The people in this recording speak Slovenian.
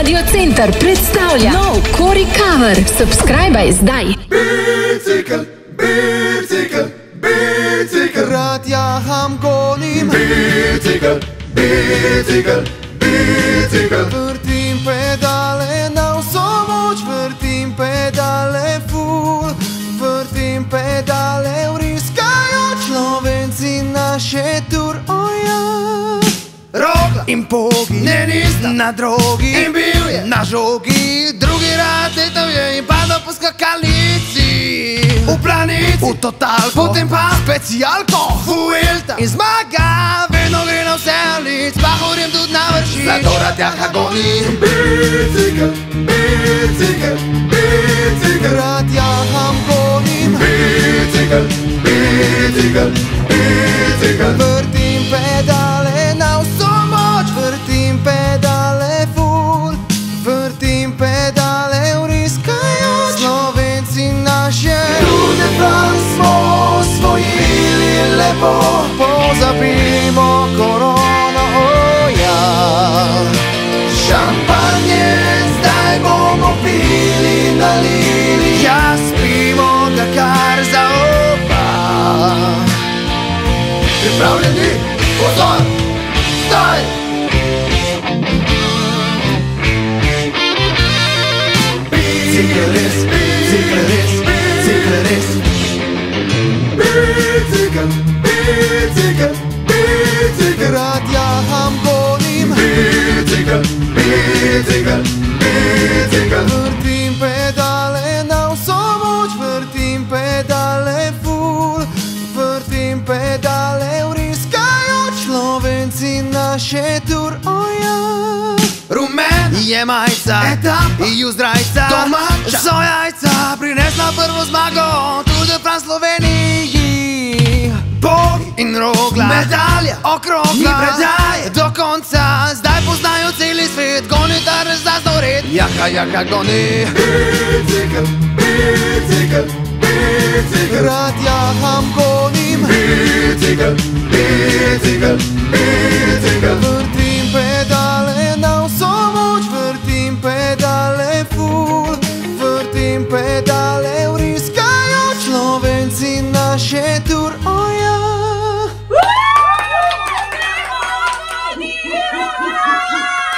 Radio Center predstavlja nov Kori cover. Subscribaj zdaj. Bicikl, bicikl, bicikl, rad jaham gonim. Bicikl, bicikl, bicikl, vrtim pedale na vso moč, vrtim pedale full, vrtim pedale vriskajo človenci naše tur, oja. Rogla in pogi, ne nista na drogi, in bil je na žogi, drugi rad letal je in padal po skakalnici. V planici, v totalko, potem pa specialko, Vuelta in zmaga, vedno gre na vse lic, pa hodim tudi na vrši, zato rad jaha gonim. Bicikl, bicikl, bicikl, rad jaham gonim. Bicikl, bicikl, bicikl, vrtim pedale na vso moč, vrtim pedale full, vrtim pedale vriskajo Slovenci naše. Tour de France smo osvojili lepo, pozabimo korono, oja. Šampanje zdaj bomo pili, nalili, ja, spimo ga kar za oba. Pripravljeni, pozor, zdaj! Bicikl res, bicikl res, bicikl res. Bicikl, bicikl, bicikl, rad jaham gonim. Bicikl, bicikl, bicikl, vrtim pedale na vso moč, vrtim pedale full, vrtim pedale vriskajo Slovenci naše tur, oja. Rumen je majica, etapa ju zdrajca, domača so jajca, prinesla prvo zmago Tour de France Sloveniji. Bog in rogla, medalja okrogla, ni predaje do konca, zdaj poznajo celi svet, goni ta razlazno red, jaha, jaha, goni. Bicikl, bicikl, bicikl, rad jaham gonim. Bicikl, bicikl, bicikl, vrtim pedale na vso moč, vrtim pedale full, vrtim pedale vriskajo Slovenci naše tur, oja.